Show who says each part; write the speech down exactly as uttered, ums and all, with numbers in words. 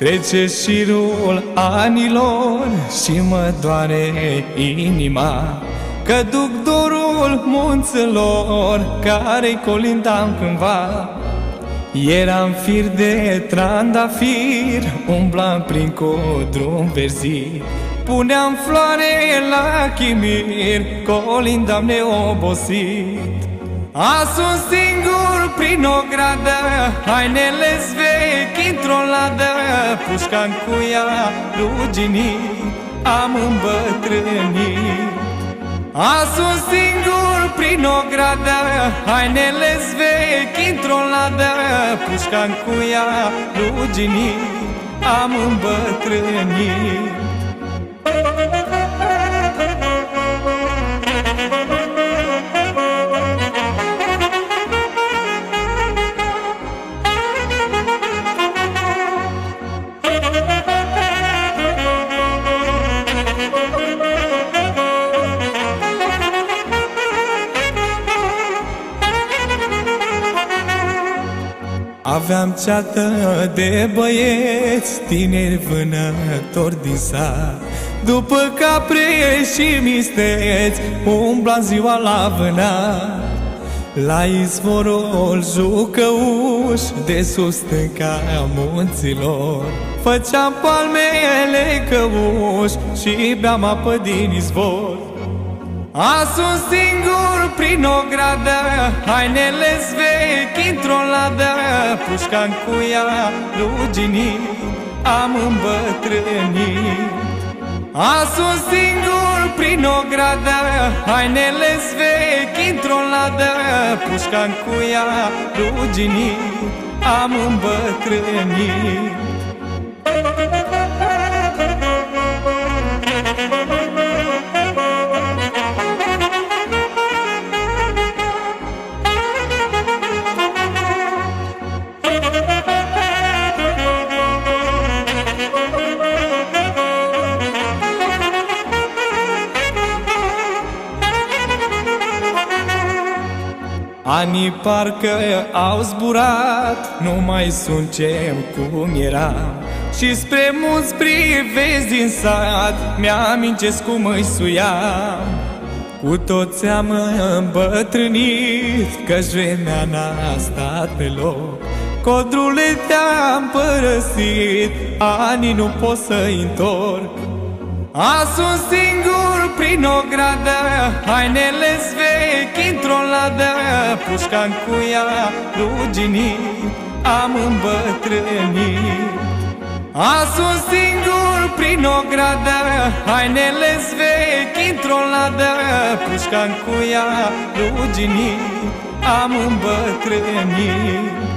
Speaker 1: Trece șirul anilor și mă doare inima, că duc dorul munților care-i colindam cândva. Eram fir de trandafir, umblam prin codrum verzit, puneam floare la chimir, colindam neobosit. Azi sunt singur prin o gradă, hainele-s vechi într-o ladă, pușca-n cuia ruginit, am îmbătrânit. Azi sunt singur prin o gradă, hainele-s vechi într-o ladă, pușca-n cuia ruginit, am îmbătrânit. Aveam ceată de băieți tineri vânători din sat, după capre și misteți umblam ziua la vânat. La izvorul jucăuș de sus stânca munților, făceam palmele căuș și beam apă din izvor. Azi sunt singur prin o gradă, hainele-s vechi într-o ladă, pușca-n cuia ruginit, am îmbătrânit. Azi sunt singur prin o gradă, hainele-s vechi într-o ladă, pușca-n cuia ruginit, am îmbătrânit. Anii parcă au zburat, nu mai sunt ce cum eram, și spre mulți privezi din sat mi-amintesc cum îi suiam. Cu toți am îmbătrânit, că-și vremea n-a stat pe loc. Codrule, te-am părăsit, anii nu pot să-i întorc. Azi sunt singur prin o gradă, hainele-s vechi într-o ladă, pușca-n cuia ruginit, am îmbătrânit. Azi sunt singur prin o gradă, hainele-s vechi într-o ladă, pușca-n cuia ruginit, am îmbătrânit.